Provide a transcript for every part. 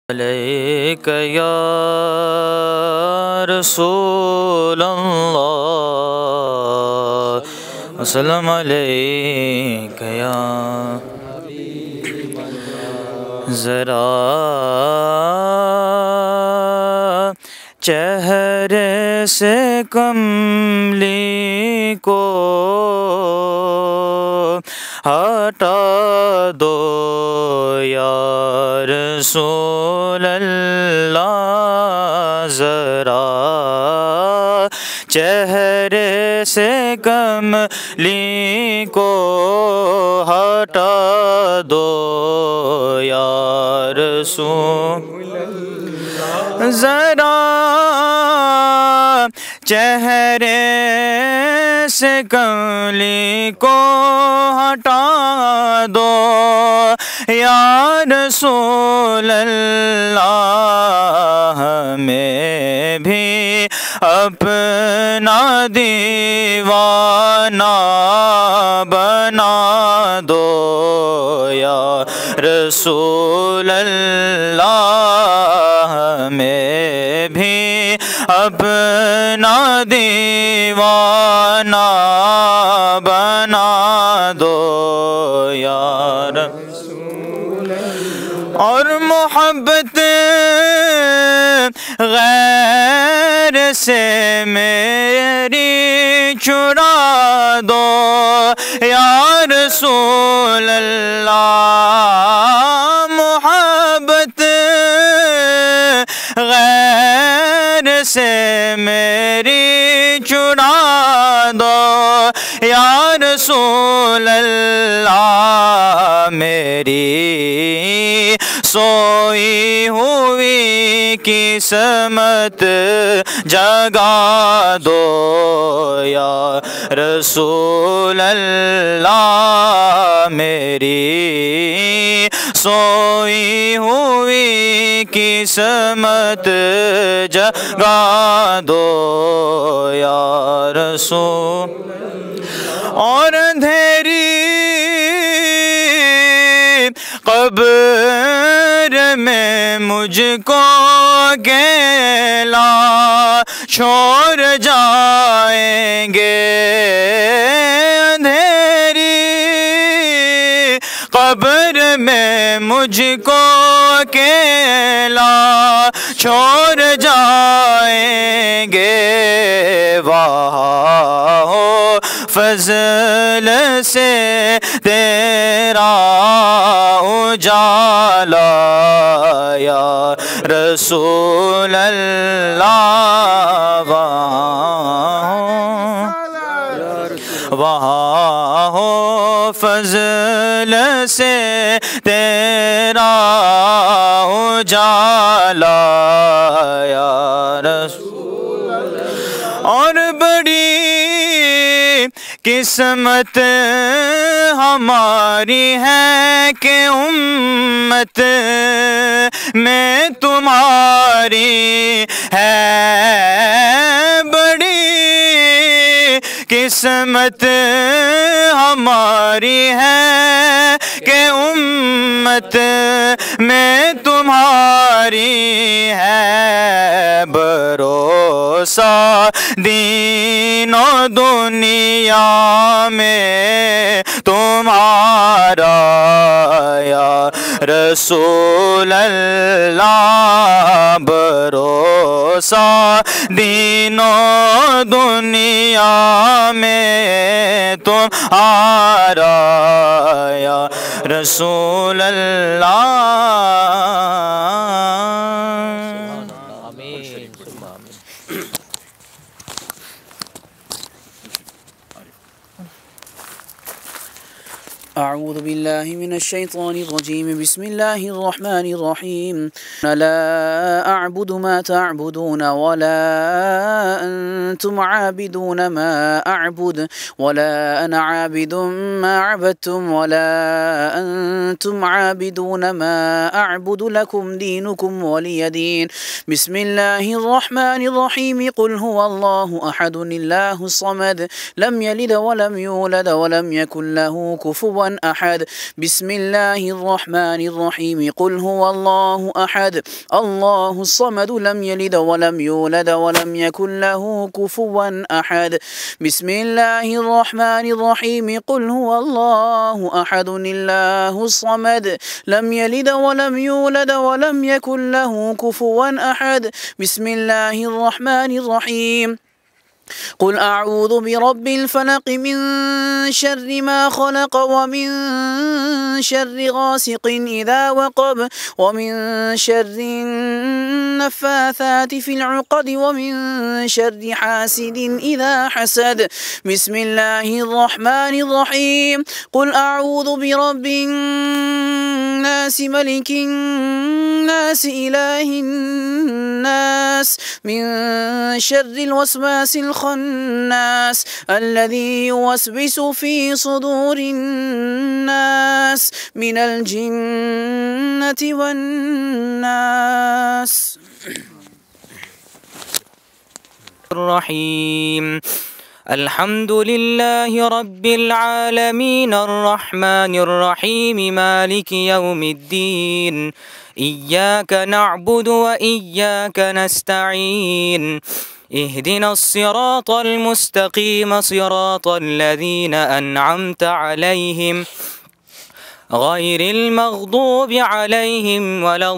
علیک یا رسول اللہ وسلم علیک یا ذرا چہرے سے کملی کو ہٹا دو یا رسول اللہ ذرا چہرے سے کملی کو ہٹا دو یا رسول ذرا چہرے سے کملی کو ہٹا دو یا رسول اللہ ہمیں بھی اپنا دیوانہ بنا دو یا رسول اللہ ہمیں بھی اپنا دیوانہ بنا دو یا رسول اللہ اور محبت غیر سے میری چھڑا دو یا رسول اللہ محبت غیر سے میری چھڑا دو یا رسول اللہ میری سوئی ہوئی قسمت جگا دو یا رسول اللہ میری سوئی ہوئی قسمت جگا دو یا رسول اور اندھیری قبر میں مجھ کو اکیلا چھوڑ جائیں گے اندھیری قبر میں مجھ کو اکیلا چھوڑ جائیں گے وہاں ہو فضل سے تیرا اجالا یا رسول اللہ وہاں ہو فضل سے تیرا اجالا یا رسول اللہ اور بڑی قسمت ہماری ہے کہ امت میں تمہاری ہے بڑی قسمت ہماری ہے کہ امت میں تمہاری ہے بھروسہ دین و دنیا میں تمہارا یا رسول اللہ بھروسہ دین و دنیا میں تمہارا یا رسول اللہ أعوذ بالله من الشيطان الرجيم بسم الله الرحمن الرحيم لا أعبد ما تعبدون ولا أنتم عابدون ما أعبد ولا أنا عابد ما عبدتم ولا أنتم عابدون ما أعبد لكم دينكم ولي دين بسم الله الرحمن الرحيم قل هو الله أحد الله الصمد لم يلد ولم يولد ولم يكن له كفوا أحد أحد بسم الله الرحمن الرحيم قل هو الله أحد الله الصمد لم يلد ولم يولد ولم يكن له كفوا أحد بسم الله الرحمن الرحيم قل هو الله أحد الله الصمد لم يلد ولم يولد ولم يكن له كفوا أحد بسم الله الرحمن الرحيم قل أعوذ برب الفلق من شر ما خلق ومن شر غاسق إذا وقب ومن شر النفاثات في العقد ومن شر حاسد إذا حسد بسم الله الرحمن الرحيم قل أعوذ برب الناس ملك الناس إله الناس من شر الوسواس الخناس الذي يوسوس في صدور الناس من الجنة والناس الرحيم الحمد لله رب العالمين الرحمن الرحيم مالك يوم الدين إياك نعبد وإياك نستعين اهدنا الصراط المستقيم صراط الذين أنعمت عليهم غير المغضوب عليهم ولا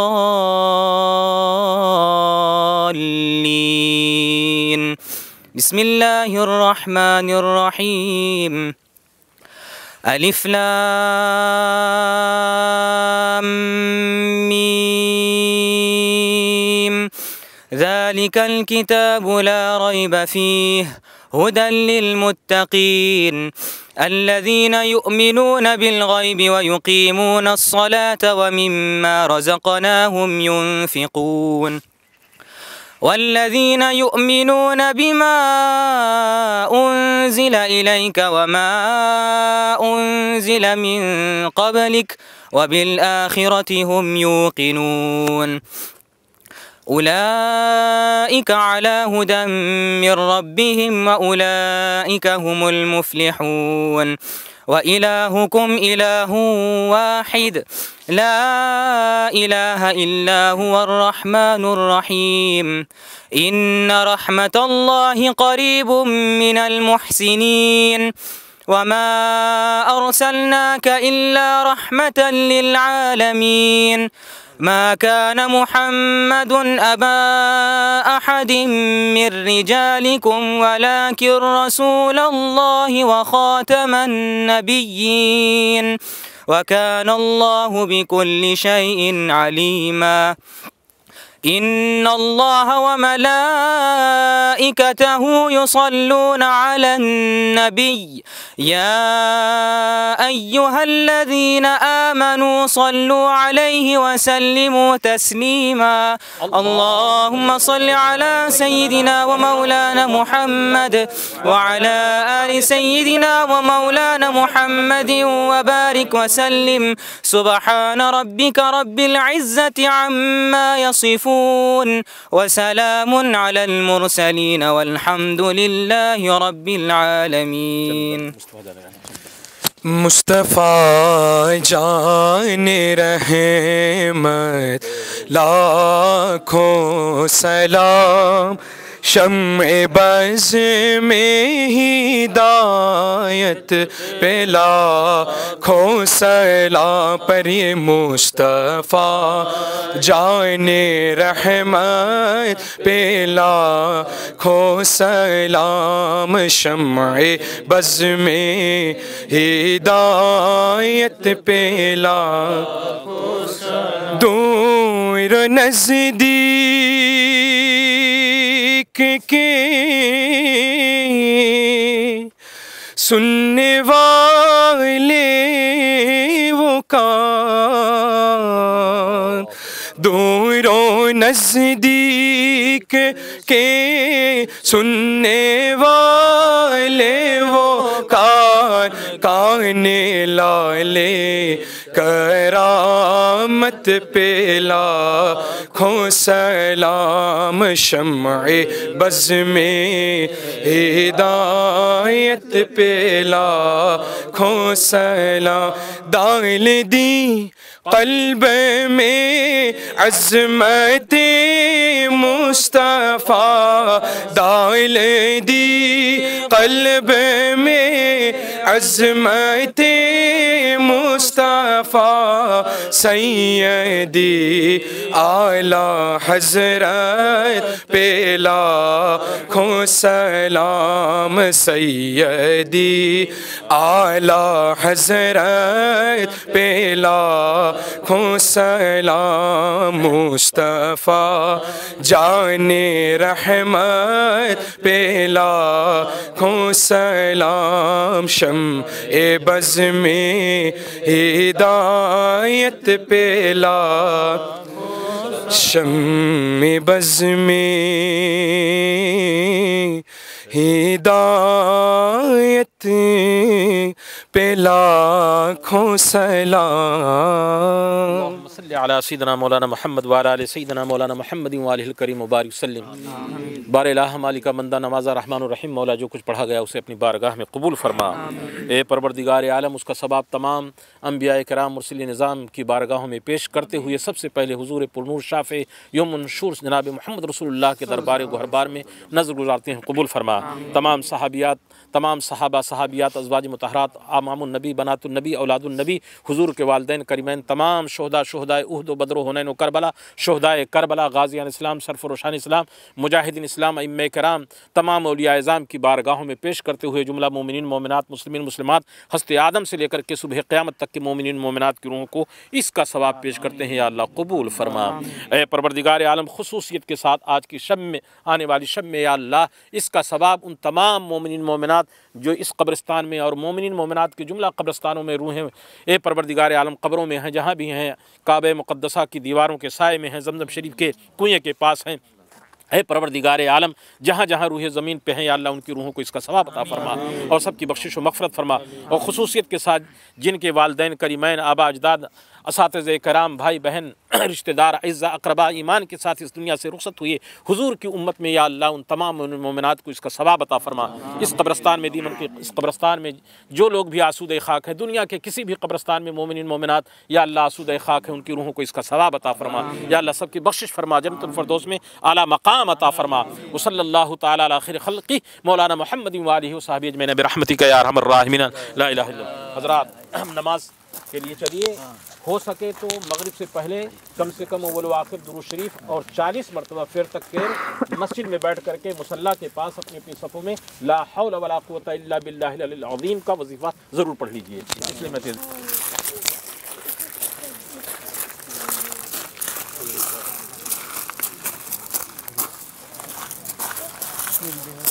الضالين بسم الله الرحمن الرحيم ألف لام ميم ذلك الكتاب لا ريب فيه هدى للمتقين الذين يؤمنون بالغيب ويقيمون الصلاة ومما رزقناهم ينفقون والذين يؤمنون بما أنزل إليك وما أنزل من قبلك وبالآخرة هم يوقنون أولئك على هدى من ربهم وأولئك هم المفلحون وإلهكم إله واحد لا إله إلا هو الرحمن الرحيم إن رحمة الله قريب من المحسنين وما أرسلناك إلا رحمة للعالمين ما كان محمد أبا أحد من رجالكم ولكن رسول الله وخاتم النبيين وكان الله بكل شيء عليما إن الله وملائكته يصلون على النبي يا أيها الذين آمنوا صلوا عليه وسلموا تسليما اللهم صل على سيدنا ومولانا محمد وعلى آل سيدنا ومولانا محمد وبارك وسلم سبحان ربك رب العزة عما يصفون وسلام على المرسلين والحمد لله رب العالمين मुस्तफ़ा जान रहमत लाखों सलाम शम्ए बज़ में हिदायत पे लाखों सलाम पर ये मुस्तफ़ा जान रहमत पे लाखों सलाम शम्ए बज़ में हिदायत पे लाखों दूर नज़दीक के सुनने वाले वो कान دور و نزدیک کے سننے والے وہ کان لالے کرامت پہ لاکھوں سلام شمع بز میں ہدایت پہ لاکھوں سلام ڈال دی قلب میں عظمت مصطفیٰ ڈال دی قلب میں عظمت مصطفیٰ سیدی اعلیٰ حضرت پہ لاکھوں سلام سیدی اعلیٰ حضرت پہ لاکھوں سلام مصطفیٰ جان رحمت پہ لاکھوں سلام شمع بز میں ہدایت پہ شمع بز میں ہدایت پہ لاکھوں سلام صلی علی سیدنا مولانا محمد وعلی آل سیدنا مولانا محمد وآلہ الکریم مبارک وسلم۔ بار الہ مالکہ بندہ نوازا رحمان الرحیم مولا جو کچھ پڑھا گیا اسے اپنی بارگاہ میں قبول فرما۔ اے پروردگار عالم اس کا ثواب تمام انبیاء کرام مرسلین نظام کی بارگاہوں میں پیش کرتے ہوئے سب سے پہلے حضور پرنور شافع یوم النشور جناب محمد رسول اللہ کے دربار گہربار میں نظر گزارتے ہیں قبول فرما۔ تمام صحابیات، تمام صحابہ صحابیات، ازواج مطہرات، امام النبی، بنات النبی، اولاد النبی، حضور کے والدین کریمین، تمام شہدائے احد و بدر و حنین و کربلا، شہدائے کربلا، غازیان اسلام، سرف و روشان اسلام، مجاہدین اسلام، ائمہ کرام، تمام اولیاء اعظام کی بارگاہوں میں پیش کرتے ہوئے جملہ مومنین مومنات مسلمین مسلمات ہست آدم سے لے کر کے صبح قیامت تک کے مومنین مومنات کی روحوں کو اس کا ثواب پیش کرتے ہیں۔ یا اللہ قبول فرما۔ اے پروردگار عالم خصوصیت کے ساتھ آج کی شب میں، آنے والی شب میں یا اللہ اس کا ثواب ان تمام مومنین مومنات جو اس قبرستان میں اور مومنین مومنات کے جملہ قبرستانوں میں روحیں اے پروردگار عالم قبروں میں ہیں، جہاں بھی ہیں، کعبہ مقدسہ کی دیواروں کے سائے میں ہیں، زمزم شریف کے کنویں کے پاس ہیں، اے پروردگار عالم جہاں جہاں روح زمین پہ ہیں یا اللہ ان کی روحوں کو اس کا ثواب عطا فرما اور سب کی بخشش و مغفرت فرما۔ اور خصوصیت کے ساتھ جن کے والدین کریمین، آبا اجداد، اساتذہ کرام، بھائی بہن، رشتہ دار، اعزاء اقرباء ایمان کے ساتھ اس دنیا سے رخصت ہوئے حضور کی امت میں یا اللہ ان تمام مومنات کو اس کا ثواب عطا فرما۔ اس قبرستان میں دیمن کے اس قبرستان میں جو لوگ بھی آسودہ خاک ہیں، دنیا کے کسی بھی قبرستان میں مومنین مومنات یا اللہ آسودہ خاک ہیں، ان کی روحوں کو اس کا ثواب عطا فرما۔ یا اللہ سب کی بخشش فرما، جنت الفردوس میں اعلیٰ مقام عطا فرما۔ وصلی اللہ تعالیٰ علی خیر خلقہ مولانا محمد وآلہ وصحبہ اجمعین برحمتک یا ارحم الراحمین لا الہ الا اللہ۔ حضرات ہم نماز کے لیے چلیے، ہو سکے تو مغرب سے پہلے کم سے کم اول و آخر درود شریف اور 40 مرتبہ پھر تک کے مسجد میں بیٹھ کر کے مصلی کے پاس اپنی اپنی صفوں میں لا حول ولا قوت الا باللہ العلی العظیم کا وظیفہ ضرور پڑھ لیجئے۔ اس لیے میں